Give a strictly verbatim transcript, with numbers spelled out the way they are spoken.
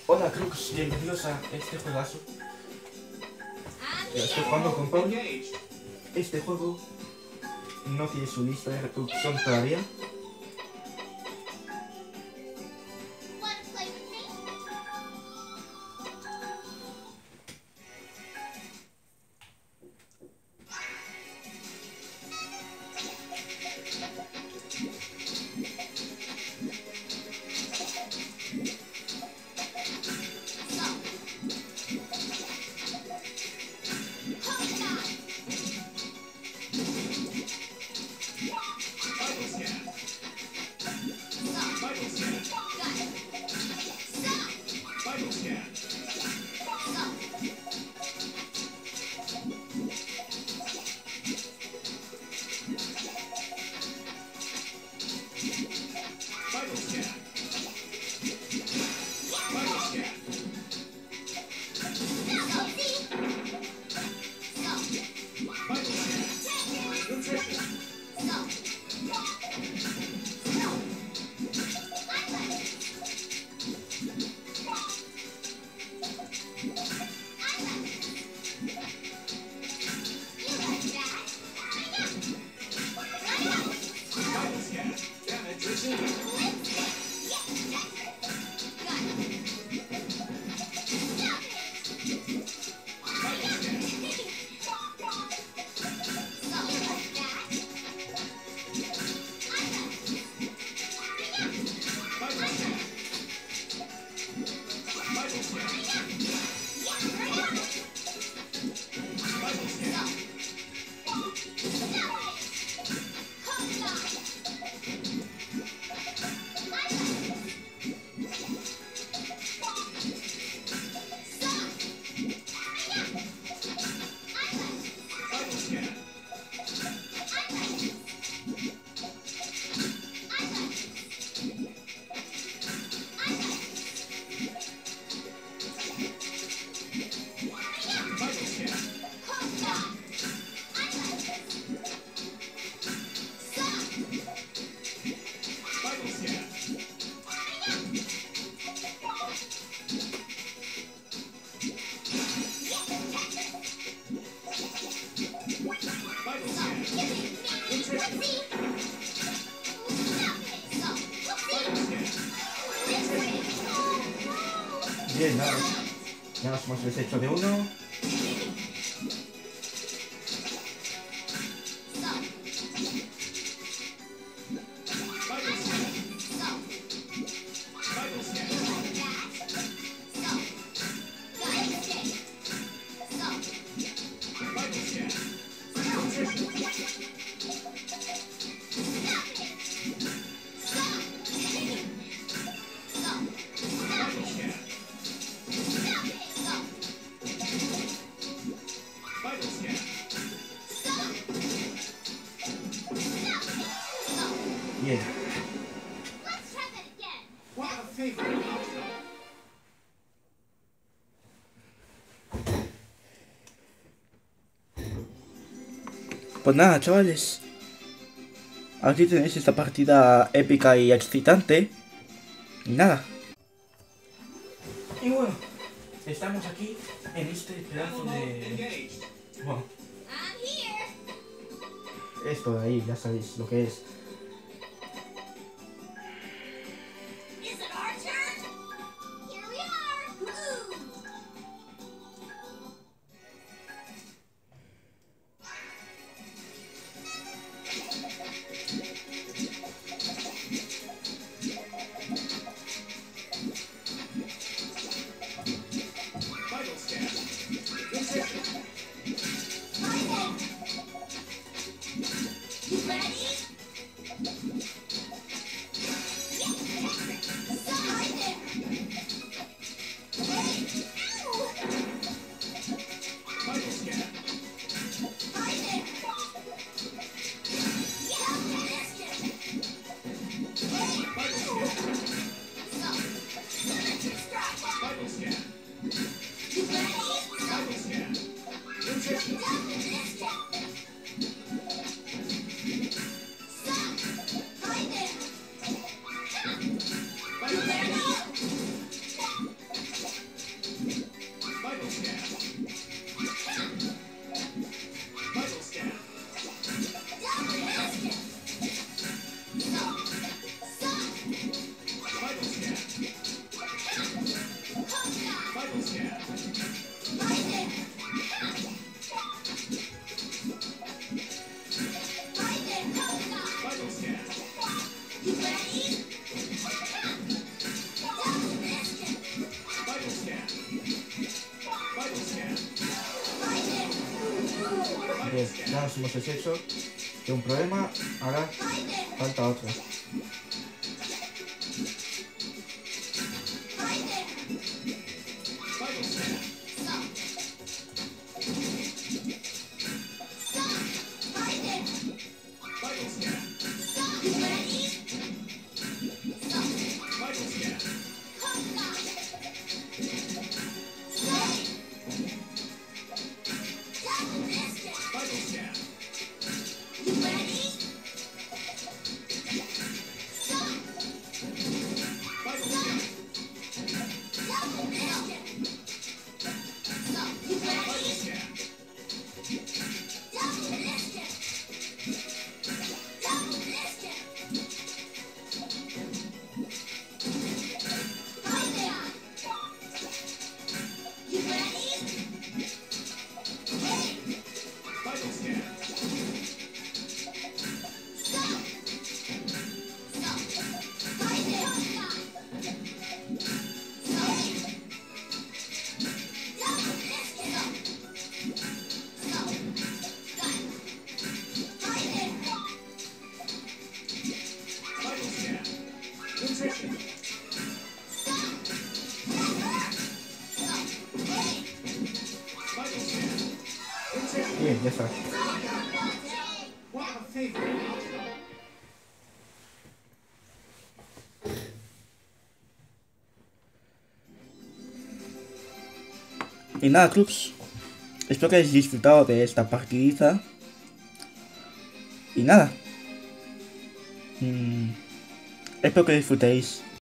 Hola Crux, bienvenidos a este juegazo. Estoy jugando con Pablo. Este juego no tiene su lista de reproducción todavía. Bien, nada. Ya nos hemos deshecho de uno. Bien. Pues nada, chavales. Aquí tenéis esta partida épica y excitante. Y nada. Y bueno, estamos aquí en este pedazo de... Bueno, esto de ahí, ya sabéis lo que es. ver, ya nos hemos deshecho de un problema, ahora falta otro. Bien, ya está. Y nada, clubs, espero que hayáis disfrutado de esta partidita. Y nada, mm, espero que disfrutéis